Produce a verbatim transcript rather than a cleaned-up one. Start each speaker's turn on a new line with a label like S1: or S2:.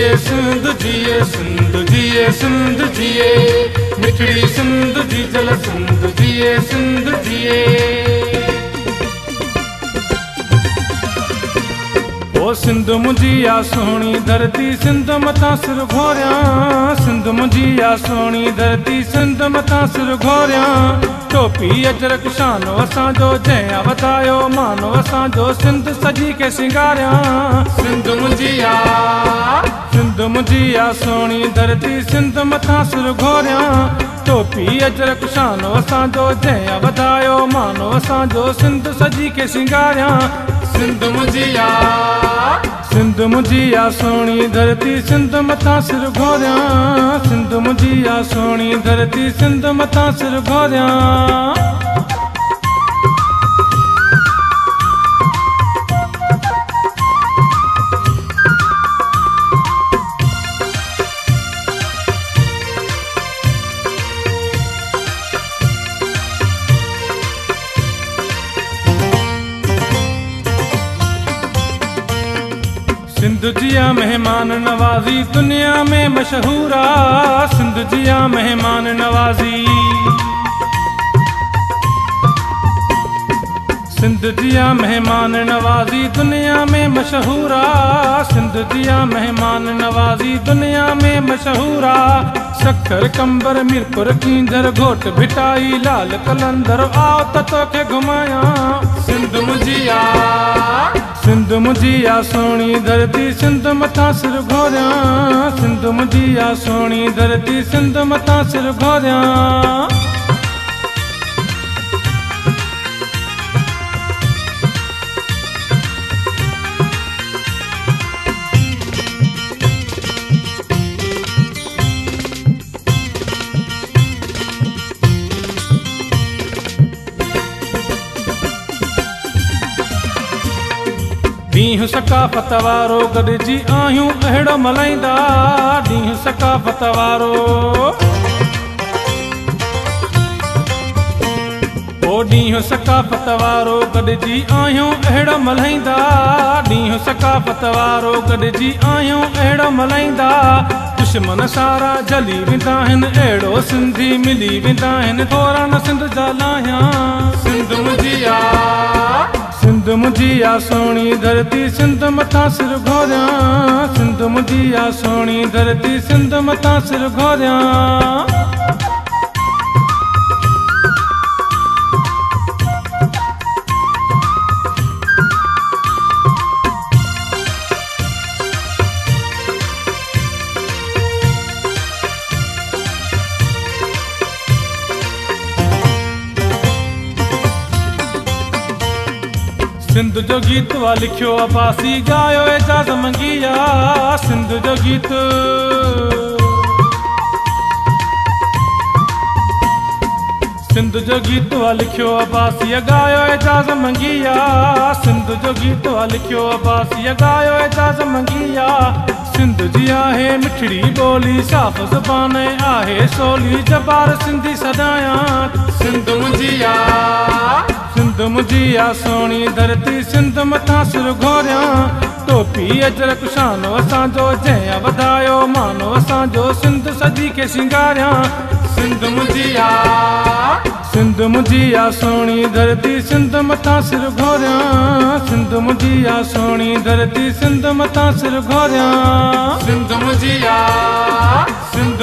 S1: जिए सिंध जिए सिंध जिए सिंध जिए मिठड़ी सिंध जी जल सिंध जिए सिंध जिए। ओ सिंध मुंहिंजी आ सोहणी धरती सिंध मथां सिर घोरियां, सिंध मुंहिंजी आ सोहणी धरती सिंध मथां सिर घोरियां। टोपी अजरक शानो असांजो जंहिं वधायो मानो असांजो सिंध सजी के सिंगारियां। सिंध मुंहिंजी आ सिंध मुंहिंजी आ सोहणी धरती सिंध मथां सिर घोरियां। टोपी अजरक शानो असांजो जंहिं वधायो मानो असांजो सिंध सजी के सिंगारियां। सिंध मुंहिंजी आ सिंध मुंहिंजी आ सोहणी धरती सिंध मथां सिर घोरियां, सिंध मुंहिंजी आ सोहणी धरती सिंध मथां सिर घोरियां। सिंध जिया मेहमान नवाजी दुनिया में मशहूर आ, सिंध जिया मेहमान नवाजी। सिंध जिया मेहमान नवाजी दुनिया में मशहूर आ, सिंध जिया मेहमान नवाजी दुनिया में मशहूर आ। शक्कर कंबर मीरपुर कींदर घोट भिटाई लाल कलंदर आओ त तोखे घुमाया। सिंध मुंहिंजी आ सिंध मुंहिंजी आ सोहणी धरती सिंध मथां सिर घोरियां, सिंध मुंहिंजी आ सोहणी धरती सिंध मथां सिर घोरियां। ॾींहुं सकाफ़त वारो गॾिजी आहियूं अहिड़ो मल्हाईंदा, ॾींहुं सकाफ़त वारो ओ ॾींहुं सकाफ़त वारो गॾिजी आहियूं अहिड़ो मल्हाईंदा, ॾींहुं सकाफ़त वारो गॾिजी आहियूं अहिड़ो मल्हाईंदा। दुश्मन सारा जली वेंदा आहिनि अहिड़ो सिंधी मिली वेंदा आहिनि थोरा न सिंध जा लाहियां। सिंध मुंहिंजी आ सिंध मुंहिंजी आ सोहणी धरती सिंध मथां सिर घोरियां, सिंध मुंहिंजी आ सोहणी धरती सिंध मथां सिर घोरियां। सिंध जो गीत वा लिखियो अब्बासी गायो एजाज़ मंगिया, सिंध जो गीत सिंध जो गीत वा लिखियो अब्बासी गायो एजाज़ मंगिया, सिंध जो गीत वा लिखियो अब्बासी गायो एजाज़ मंगिया। सिंध जी आहे मिठड़ी ॿोली साफ़ ज़ुबान आहे सोली जबार सिंधी सदाया। सिंध मुंहिंजी आ सिंध मुंहिंजी आ सोहणी धरती सिंध मथां सिर घोरियां। टोपी अजरक शानो असांजो जंहिं वधायो मानो असांजो सिंध सजी के सिंगारियां। सिंध मुंहिंजी आ सिंध मुंहिंजी आ सोहणी धरती सिंध मथां सिर घोरियां, सिंध मुंहिंजी आ सोहणी धरती सिंध मथां सिर घोरियां। सिंध मुंहिंजी आ सिंध